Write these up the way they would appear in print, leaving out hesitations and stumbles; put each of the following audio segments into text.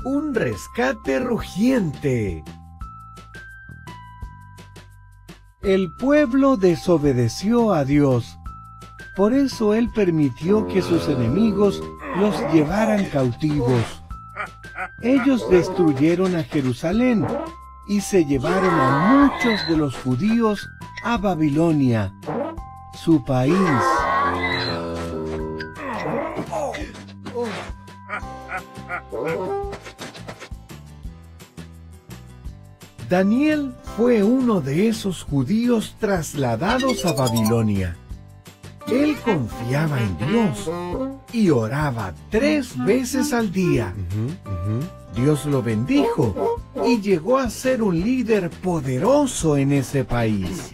Un rescate rugiente. El pueblo desobedeció a Dios. Por eso Él permitió que sus enemigos los llevaran cautivos. Ellos destruyeron a Jerusalén y se llevaron a muchos de los judíos a Babilonia, su país. Daniel fue uno de esos judíos trasladados a Babilonia. Él confiaba en Dios y oraba 3 veces al día. Dios lo bendijo y llegó a ser un líder poderoso en ese país.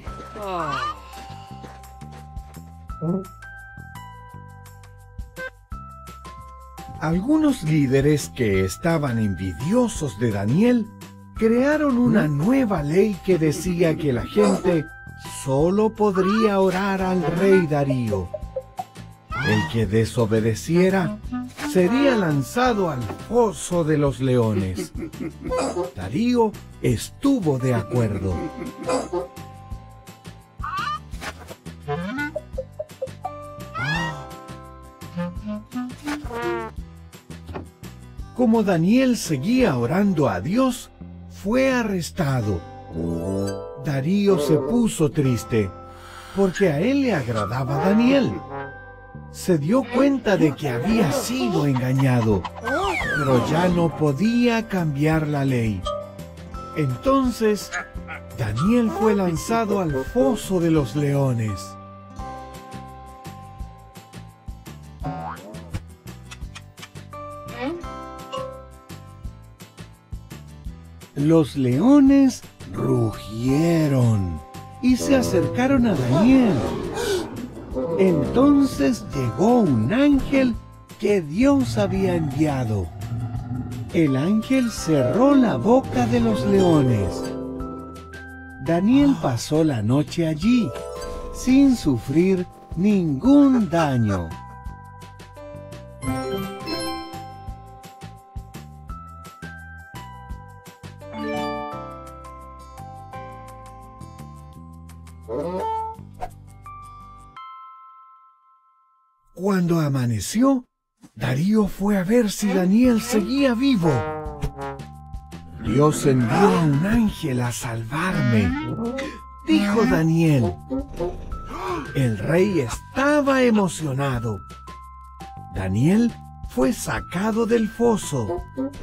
Algunos líderes que estaban envidiosos de Daniel crearon una nueva ley que decía que la gente solo podría orar al rey Darío. El que desobedeciera sería lanzado al foso de los leones. Darío estuvo de acuerdo. Como Daniel seguía orando a Dios, fue arrestado. Darío se puso triste, porque a él le agradaba Daniel. Se dio cuenta de que había sido engañado, pero ya no podía cambiar la ley. Entonces, Daniel fue lanzado al foso de los leones. Los leones rugieron y se acercaron a Daniel. Entonces llegó un ángel que Dios había enviado. El ángel cerró la boca de los leones. Daniel pasó la noche allí, sin sufrir ningún daño. Cuando amaneció, Darío fue a ver si Daniel seguía vivo. Dios envió a un ángel a salvarme, dijo Daniel. El rey estaba emocionado. Daniel fue sacado del foso.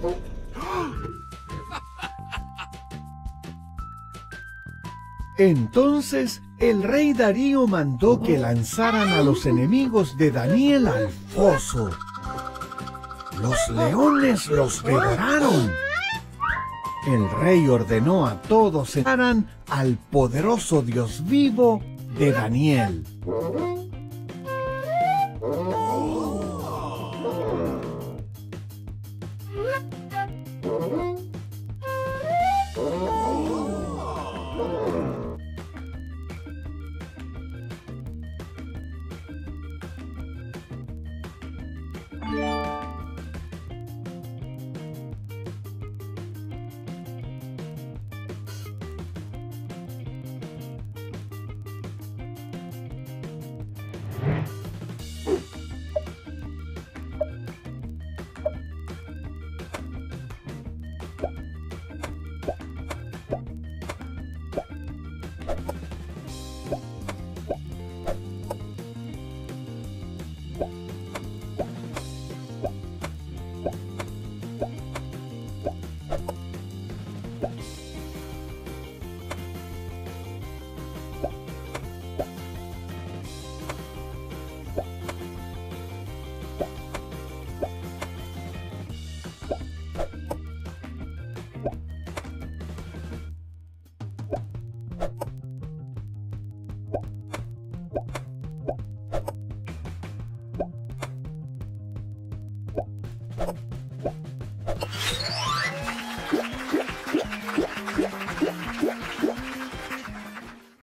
Entonces el rey Darío mandó que lanzaran a los enemigos de Daniel al foso. Los leones los devoraron. El rey ordenó a todos que oraran al poderoso Dios vivo de Daniel.